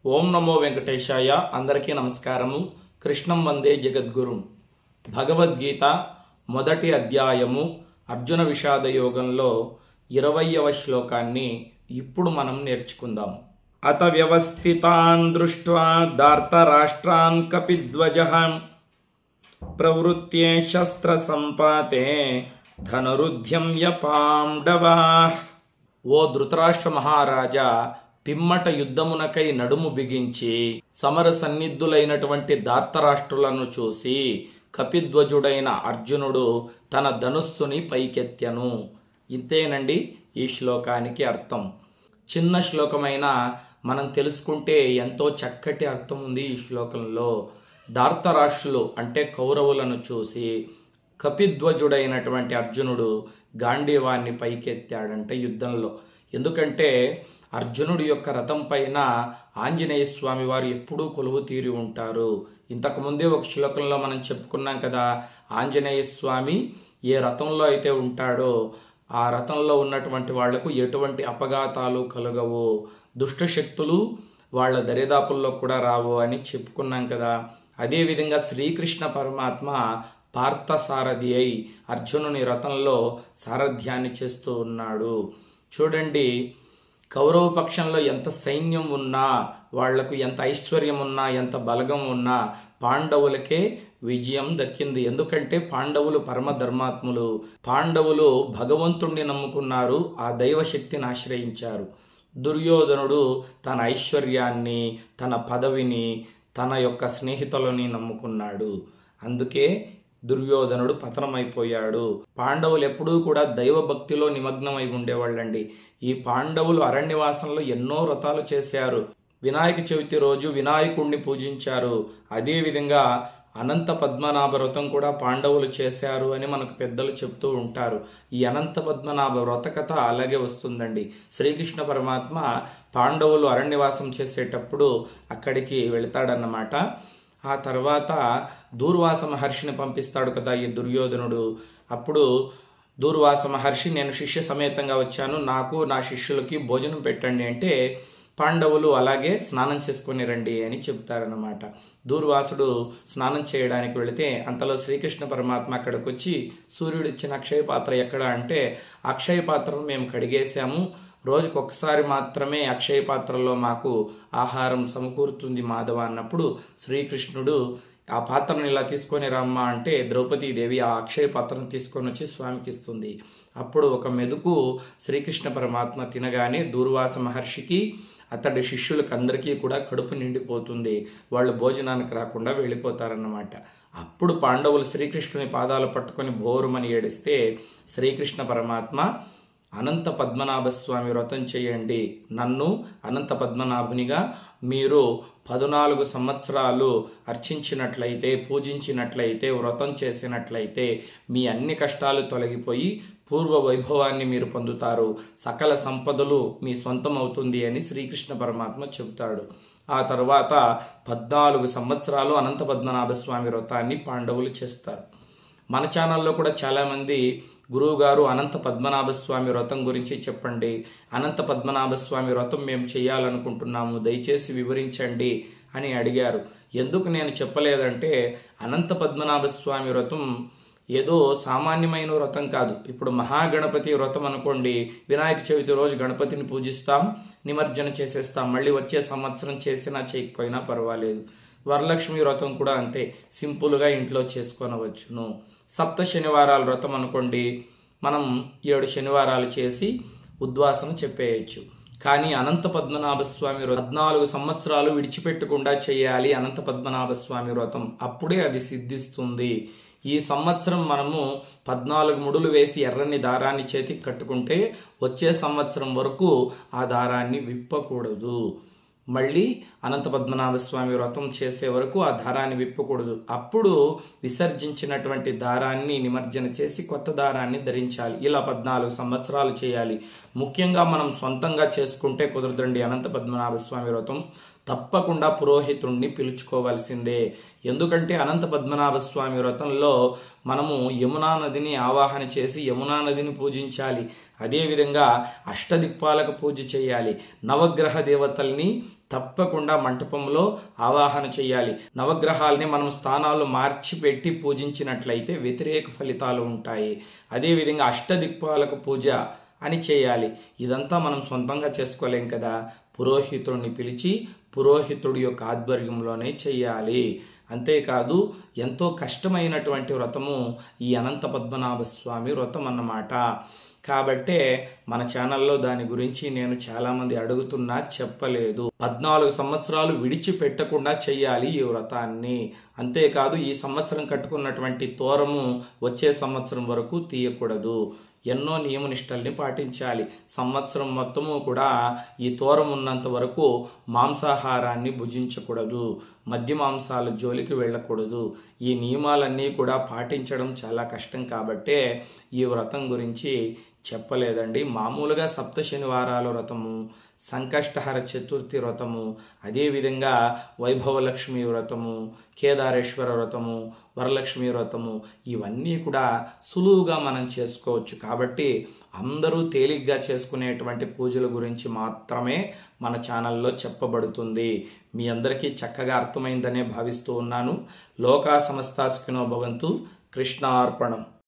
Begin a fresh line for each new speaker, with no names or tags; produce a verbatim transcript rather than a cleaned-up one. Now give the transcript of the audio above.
ఓం నమో వెంకటేశాయ. అందరికీ నమస్కారము. కృష్ణం వందే జగద్గురుం. భగవద్గీత మొదటి అధ్యాయము అర్జున విషాద యోగంలో ఇరవయవ శ్లోకాన్ని ఇప్పుడు మనం నేర్చుకుందాం. అత వ్యవస్థితాన్ దృష్ట్వా ధార్తరాష్ట్రాన్ కపిధ్వజః ప్రవృత్తే శస్త్ర సంపాతే ధనురుద్యమ్య పాండవాః. ఓ ధృతరాష్ట్ర మహారాజా, పిమ్మట యుద్ధమునకై నడుము బిగించి సమర సన్నిధులైనటువంటి ధార్తరాష్ట్రులను చూసి కపిధ్వజుడైన అర్జునుడు తన ధనుస్సుని పైకెత్తెను. ఇంతేనండి ఈ శ్లోకానికి అర్థం. చిన్న శ్లోకమైన మనం తెలుసుకుంటే ఎంతో చక్కటి అర్థం ఉంది ఈ శ్లోకంలో. ధార్తరాష్ట్రులు అంటే కౌరవులను చూసి కపిధ్వజుడైనటువంటి అర్జునుడు గాంధీవాన్ని పైకెత్తాడంట యుద్ధంలో. ఎందుకంటే అర్జునుడి యొక్క రథం పైన ఆంజనేయ స్వామి వారు ఎప్పుడూ కొలువు తీరి ఉంటారు. ఇంతకుముందే ఒక శ్లోకంలో మనం చెప్పుకున్నాం కదా, ఆంజనేయ స్వామి ఏ రథంలో అయితే ఉంటాడో ఆ రథంలో ఉన్నటువంటి వాళ్లకు ఎటువంటి అపఘాతాలు కలగవు, దుష్టశక్తులు వాళ్ళ దరిదాపుల్లో కూడా రావు అని చెప్పుకున్నాం కదా. అదేవిధంగా శ్రీకృష్ణ పరమాత్మ పార్థసారథి అయి అర్జునుని రథంలో సారథ్యాన్ని చేస్తూ ఉన్నాడు. చూడండి, కౌరవ పక్షంలో ఎంత సైన్యం ఉన్నా, వాళ్లకు ఎంత ఐశ్వర్యం ఉన్నా, ఎంత బలగం ఉన్నా పాండవులకే విజయం దక్కింది. ఎందుకంటే పాండవులు పరమధర్మాత్ములు. పాండవులు భగవంతుణ్ణి నమ్ముకున్నారు, ఆ దైవశక్తిని ఆశ్రయించారు. దుర్యోధనుడు తన ఐశ్వర్యాన్ని, తన పదవిని, తన యొక్క స్నేహితులని నమ్ముకున్నాడు. అందుకే దుర్యోధనుడు పతనమైపోయాడు. పాండవులు ఎప్పుడూ కూడా దైవభక్తిలో నిమగ్నమై ఉండేవాళ్ళండి. ఈ పాండవులు అరణ్యవాసంలో ఎన్నో వ్రతాలు చేశారు. వినాయక చవితి రోజు వినాయకుడిని పూజించారు. అదేవిధంగా అనంత పద్మనాభ వ్రతం కూడా పాండవులు చేశారు అని మనకు పెద్దలు చెప్తూ ఉంటారు. ఈ అనంత పద్మనాభ వ్రత కథ అలాగే వస్తుందండి. శ్రీకృష్ణ పరమాత్మ పాండవులు అరణ్యవాసం చేసేటప్పుడు అక్కడికి వెళతాడన్నమాట. ఆ తర్వాత దూర్వాస మహర్షిని పంపిస్తాడు కదా ఈ దుర్యోధనుడు. అప్పుడు దూర్వాస మహర్షి, నేను శిష్య సమేతంగా వచ్చాను, నాకు నా శిష్యులకి భోజనం పెట్టండి అంటే పాండవులు అలాగే స్నానం చేసుకొని రండి అని చెప్తారన్నమాట. దూర్వాసుడు స్నానం చేయడానికి వెళితే అంతలో శ్రీకృష్ణ పరమాత్మ అక్కడికి వచ్చి, సూర్యుడు ఇచ్చిన అక్షయ పాత్ర ఎక్కడ అంటే, అక్షయ పాత్రను మేము కడిగేశాము, రోజుకు ఒక్కసారి మాత్రమే అక్షయ పాత్రలో మాకు ఆహారం సమకూరుతుంది మాధవ అన్నప్పుడు శ్రీకృష్ణుడు ఆ పాత్రను ఇలా తీసుకొని రమ్మా అంటే ద్రౌపదీదేవి ఆ అక్షయ పాత్రను తీసుకొని వచ్చి స్వామికి ఇస్తుంది. అప్పుడు ఒక మెతుకు శ్రీకృష్ణ పరమాత్మ తినగానే దూర్వాస మహర్షికి, అతడి శిష్యులకు అందరికీ కూడా కడుపు నిండిపోతుంది. వాళ్ళు భోజనానికి రాకుండా వెళ్ళిపోతారన్నమాట. అప్పుడు పాండవులు శ్రీకృష్ణుని పాదాలు పట్టుకొని భోరుమని ఏడిస్తే శ్రీకృష్ణ పరమాత్మ, అనంత పద్మనాభ స్వామి వ్రతం చేయండి, నన్ను అనంత పద్మనాభునిగా మీరు పద్నాలుగు సంవత్సరాలు అర్చించినట్లయితే, పూజించినట్లయితే, వ్రతం చేసినట్లయితే మీ అన్ని కష్టాలు తొలగిపోయి పూర్వ వైభవాన్ని మీరు పొందుతారు, సకల సంపదలు మీ సొంతం అవుతుంది అని శ్రీకృష్ణ పరమాత్మ చెబుతాడు. ఆ తర్వాత పద్నాలుగు సంవత్సరాలు అనంత పద్మనాభ స్వామి వ్రతాన్ని పాండవులు చేస్తారు. మన ఛానల్లో కూడా చాలామంది గురువు గారు అనంత పద్మనాభ స్వామి వ్రతం గురించి చెప్పండి, అనంత పద్మనాభ స్వామి వ్రతం మేము చేయాలనుకుంటున్నాము, దయచేసి వివరించండి అని అడిగారు. ఎందుకు నేను చెప్పలేదంటే, అనంత పద్మనాభ స్వామి వ్రతం ఏదో సామాన్యమైన వ్రతం కాదు. ఇప్పుడు మహాగణపతి వ్రతం అనుకోండి, వినాయక చవితి రోజు గణపతిని పూజిస్తాం, నిమజ్జన చేసేస్తాం, మళ్ళీ వచ్చే సంవత్సరం చేసినా చేయకపోయినా పర్వాలేదు. వరలక్ష్మి వ్రతం కూడా అంతే, సింపుల్గా ఇంట్లో చేసుకొనవచ్చును. సప్త శనివారాల వ్రతం అనుకోండి, మనం ఏడు శనివారాలు చేసి ఉద్వాసన చెప్పేయచ్చు. కానీ అనంత పద్మనాభ స్వామి పద్నాలుగు సంవత్సరాలు విడిచిపెట్టకుండా చేయాలి అనంత పద్మనాభ స్వామి వ్రతం, అప్పుడే అది సిద్ధిస్తుంది. ఈ సంవత్సరం మనము పద్నాలుగు ముడులు వేసి ఎర్రని దారాన్ని చేతికి కట్టుకుంటే వచ్చే సంవత్సరం వరకు ఆ దారాన్ని విప్పకూడదు. మళ్ళీ అనంత పద్మనాభ స్వామి వ్రతం చేసే వరకు ఆ దారాన్ని విప్పకూడదు. అప్పుడు విసర్జించినటువంటి దారాన్ని నిమజ్జన చేసి కొత్త దారాన్ని ధరించాలి. ఇలా పద్నాలుగు సంవత్సరాలు చేయాలి. ముఖ్యంగా మనం సొంతంగా చేసుకుంటే కుదరదండి అనంత పద్మనాభ స్వామి వ్రతం. తప్పకుండా పురోహితుణ్ణి పిలుచుకోవాల్సిందే. ఎందుకంటే అనంత పద్మనాభ స్వామి వ్రతంలో మనము యమునా నదిని ఆవాహన చేసి యమునా నదిని పూజించాలి. అదేవిధంగా అష్టదిక్పాలక పూజ చేయాలి. నవగ్రహ దేవతల్ని తప్పకుండా మంటపంలో ఆవాహన చేయాలి. నవగ్రహాల్ని మనం స్థానాలు మార్చి పెట్టి పూజించినట్లయితే వ్యతిరేక ఫలితాలు ఉంటాయి. అదేవిధంగా అష్టదిక్పాలక పూజ అని చేయాలి. ఇదంతా మనం సొంతంగా చేసుకోలేం కదా, పురోహితుడిని పిలిచి పురోహితుడి యొక్క ఆధ్వర్యంలోనే చెయ్యాలి. అంతేకాదు ఎంతో కష్టమైనటువంటి వ్రతము ఈ అనంత పద్మనాభ స్వామి వ్రతం అన్నమాట. కాబట్టే మన ఛానల్లో దాని గురించి నేను చాలామంది అడుగుతున్నా చెప్పలేదు. పద్నాలుగు సంవత్సరాలు విడిచిపెట్టకుండా చెయ్యాలి ఈ వ్రతాన్ని. అంతేకాదు ఈ సంవత్సరం కట్టుకున్నటువంటి తోరము వచ్చే సంవత్సరం వరకు తీయకూడదు. ఎన్నో నియమనిష్టల్ని పాటించాలి. సంవత్సరం మొత్తము కూడా ఈ తోరం ఉన్నంత వరకు మాంసాహారాన్ని భుజించకూడదు, మద్య మాంసాల జోలికి వెళ్ళకూడదు. ఈ నియమాలన్నీ కూడా పాటించడం చాలా కష్టం కాబట్టే ఈ వ్రతం గురించి చెప్పలేదండి. మామూలుగా సప్త శనివారాల వ్రతము, సంకష్టహర చతుర్థి వ్రతము, అదేవిధంగా వైభవలక్ష్మి వ్రతము, కేదారేశ్వర వ్రతము, వరలక్ష్మి వ్రతము, ఇవన్నీ కూడా సులువుగా మనం చేసుకోవచ్చు. కాబట్టి అందరూ తేలిగ్గా చేసుకునేటువంటి పూజల గురించి మాత్రమే మన ఛానల్లో చెప్పబడుతుంది. మీ అందరికీ చక్కగా అర్థమైందనే భావిస్తూ ఉన్నాను. లోకా సమస్తా సుఖినో భవంతు. కృష్ణార్పణం.